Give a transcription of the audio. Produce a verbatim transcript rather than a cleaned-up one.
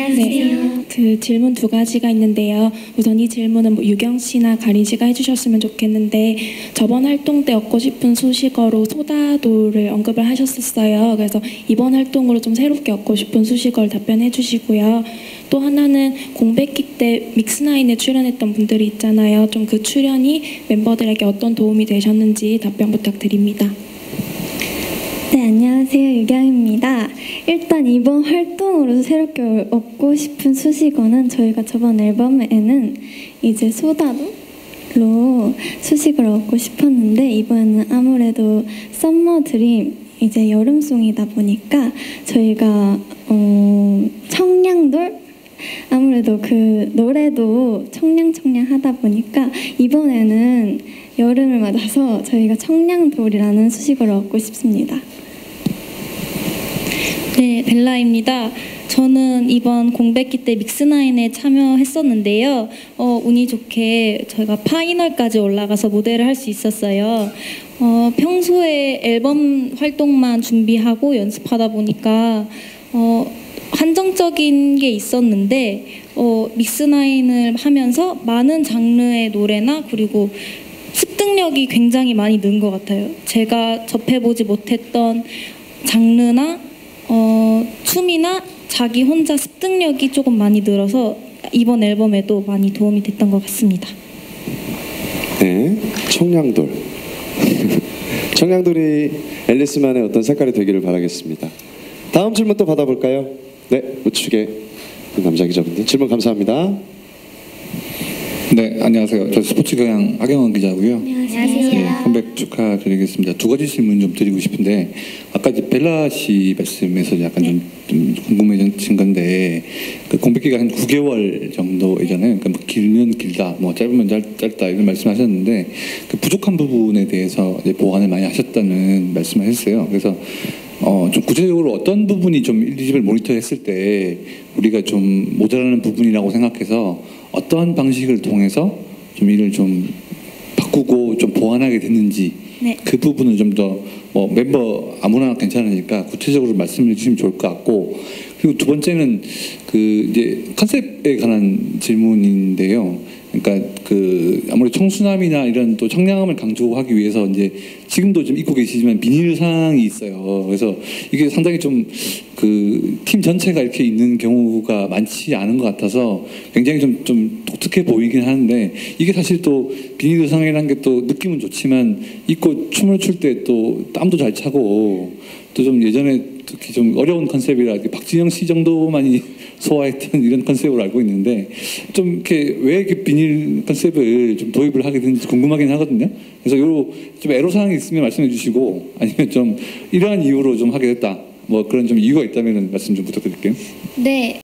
안녕하세요. 그 질문 두 가지가 있는데요. 우선 이 질문은 뭐 유경 씨나 가린 씨가 해주셨으면 좋겠는데, 저번 활동 때 얻고 싶은 수식어로 소다도를 언급을 하셨었어요. 그래서 이번 활동으로 좀 새롭게 얻고 싶은 수식어를 답변해 주시고요. 또 하나는 공백기 때 믹스나인에 출연했던 분들이 있잖아요. 좀 그 출연이 멤버들에게 어떤 도움이 되셨는지 답변 부탁드립니다. 네, 안녕하세요. 유경입니다. 일단 이번 활동으로 새롭게 얻고 싶은 수식어는 저희가 저번 앨범에는 이제 소다도로 수식을 얻고 싶었는데, 이번에는 아무래도 썸머 드림, 이제 여름송이다 보니까 저희가 어, 청량돌? 아무래도 그 노래도 청량청량 하다 보니까 이번에는 여름을 맞아서 저희가 청량돌이라는 수식어를 얻고 싶습니다. 네, 벨라입니다. 저는 이번 공백기 때 믹스나인에 참여했었는데요. 어, 운이 좋게 저희가 파이널까지 올라가서 무대를 할 수 있었어요. 어, 평소에 앨범 활동만 준비하고 연습하다 보니까 어, 한정적인 게 있었는데 어, 믹스나인을 하면서 많은 장르의 노래나 그리고 습득력이 굉장히 많이 는 것 같아요. 제가 접해보지 못했던 장르나 어, 춤이나 자기 혼자 습득력이 조금 많이 늘어서 이번 앨범에도 많이 도움이 됐던 것 같습니다. 네, 청량돌. 청량돌이 앨리스만의 어떤 색깔이 되기를 바라겠습니다. 다음 질문 또 받아볼까요? 네, 우측에 남자 기자분들 질문 감사합니다. 네, 안녕하세요. 저 스포츠 경향 하경원 기자고요. 안녕하세요. 네, 컴백 축하드리겠습니다. 두 가지 질문 좀 드리고 싶은데, 아까 이제 벨라 씨 말씀에서 약간 좀, 좀 궁금해진 건데, 그 공백기가 한 구 개월 정도이잖아요. 그러니까 뭐 길면 길다, 뭐 짧으면 짧, 짧다 이런 말씀하셨는데, 그 부족한 부분에 대해서 이제 보완을 많이 하셨다는 말씀을 했어요. 그래서 어, 좀 구체적으로 어떤 부분이 좀 일집을 모니터했을 때 우리가 좀 모자라는 부분이라고 생각해서 어떠한 방식을 통해서 좀 이를 좀 바꾸고 좀 보완하게 됐는지, 네. 그 부분은 좀 더 뭐 멤버 아무나 괜찮으니까 구체적으로 말씀해 주시면 좋을 것 같고, 그리고 두 번째는 그 이제 컨셉에 관한 질문인데요. 그러니까 그 아무래도 청순함이나 이런 또 청량함을 강조하기 위해서 이제 지금도 좀 입고 계시지만 비닐 상이 있어요. 그래서 이게 상당히 좀 그 팀 전체가 이렇게 있는 경우가 많지 않은 것 같아서 굉장히 좀, 좀 독특해 보이긴 하는데, 이게 사실 또 비닐 의상이라는 게 또 느낌은 좋지만 입고 춤을 출 때 또 땀도 잘 차고 또 좀 예전에 특히 좀 어려운 컨셉이라 박진영 씨 정도만이 소화했던 이런 컨셉으로 알고 있는데, 좀 이렇게 왜 이렇게 비닐 컨셉을 좀 도입을 하게 됐는지 궁금하긴 하거든요. 그래서 요 좀 애로사항이 있으면 말씀해 주시고, 아니면 좀 이러한 이유로 좀 하게 됐다, 뭐 그런 좀 이유가 있다면 말씀 좀 부탁드릴게요. 네.